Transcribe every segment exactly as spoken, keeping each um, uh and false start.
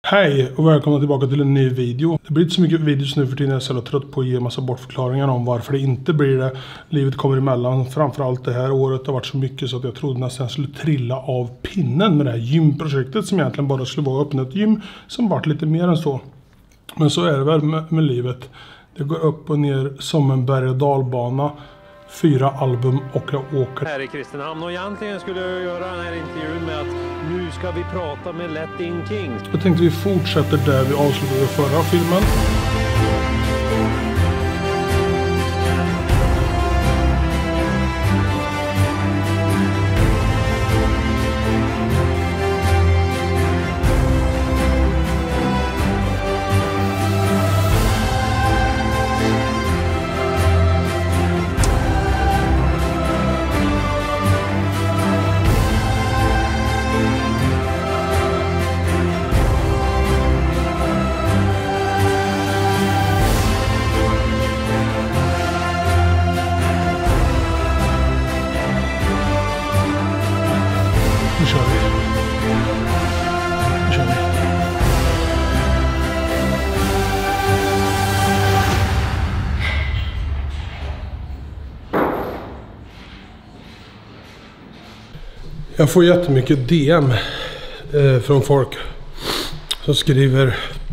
Hej och välkomna tillbaka till en ny video. Det blir inte så mycket videos nu för tiden. Jag är så trött på att ge en massa bortförklaringar om varför det inte blir det. Livet kommer emellan. Framförallt det här året har varit så mycket så att jag trodde nästan jag skulle trilla av pinnen med det här gymprojektet som egentligen bara skulle vara öppna ett gym som varit lite mer än så. Men så är det väl med, med livet. Det går upp och ner som en berg- och dalbana. Fyra album och jag åker här i Kristinehamn, och egentligen skulle jag göra den här intervjun med att nu ska vi prata med Latin Kings. Jag tänkte vi fortsätter där vi avslutade förra filmen. Nu kör vi. Nu kör vi. Jag får jättemycket D M eh, från folk som skriver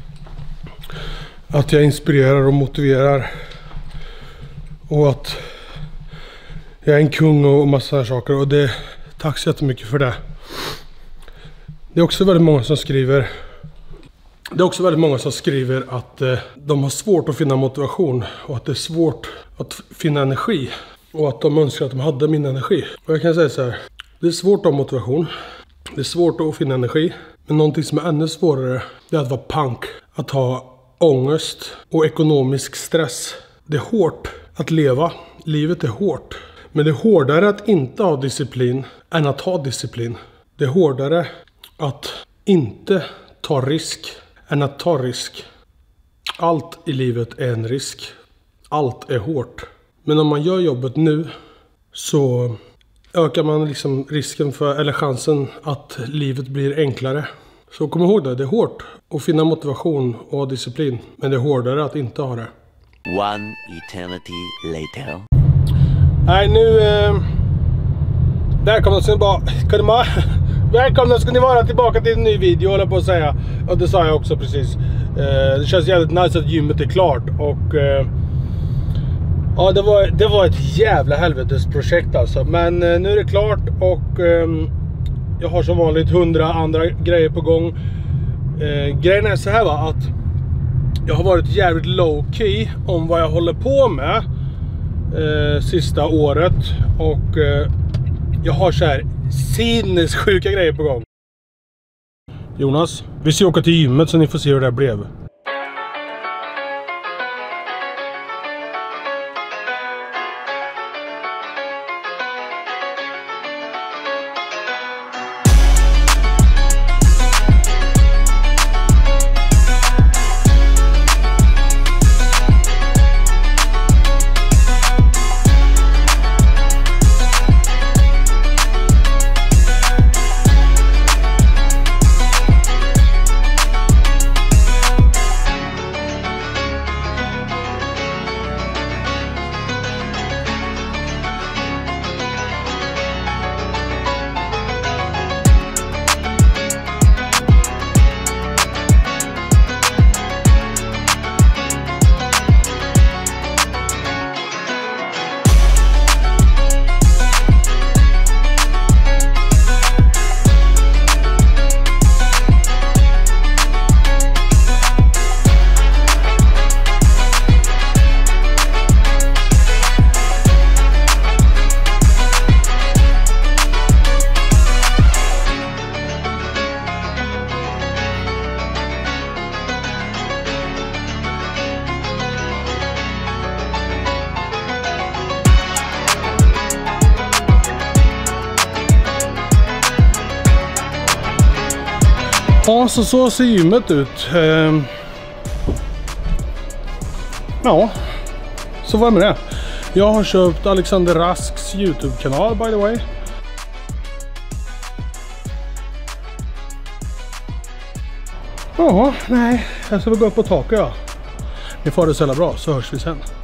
att jag inspirerar och motiverar och att jag är en kung och massa saker, och det tack så jättemycket för det. Det är också väldigt många som skriver Det är också väldigt många som skriver att eh, de har svårt att finna motivation och att det är svårt att finna energi och att de önskar att de hade min energi. Och jag kan säga så här: det är svårt att ha motivation. Det är svårt att finna energi. Men någonting som är ännu svårare, det är att vara punk. Att ha ångest och ekonomisk stress. Det är hårt att leva. Livet är hårt. Men det är hårdare att inte ha disciplin än att ha disciplin. Det är hårdare att inte ta risk än att ta risk. Allt i livet är en risk. Allt är hårt. Men om man gör jobbet nu så ökar man liksom risken för, eller chansen att livet blir enklare. Så kom ihåg det, det är hårt att finna motivation och ha disciplin. Men det är hårdare att inte ha det. One eternity later. Nej, nu... Eh, välkomna ska ni bara... Kan ni bara välkomna ska ni vara tillbaka till en ny video, håller på att säga. Och det sa jag också precis. Eh, det känns jävligt nice att gymmet är klart. Och... Eh, ja, det var, det var ett jävla helvetesprojekt alltså. Men eh, nu är det klart och... Eh, jag har som vanligt hundra andra grejer på gång. Eh, grejen är så här, va, att... Jag har varit jävligt low key om vad jag håller på med. Eh, sista året, och eh, jag har så här sinnessjuka grejer på gång. Jonas, vi ska åka till gymmet så ni får se hur det här blev. Ja, så, så ser gymmet ut. Ehm. Ja, så var det med det. Jag har köpt Alexander Rasks YouTube-kanal, by the way. Ja, Ja, nej. Jag ska väl gå upp på taket, ja. Ni får det så jävla bra, så hörs vi sen.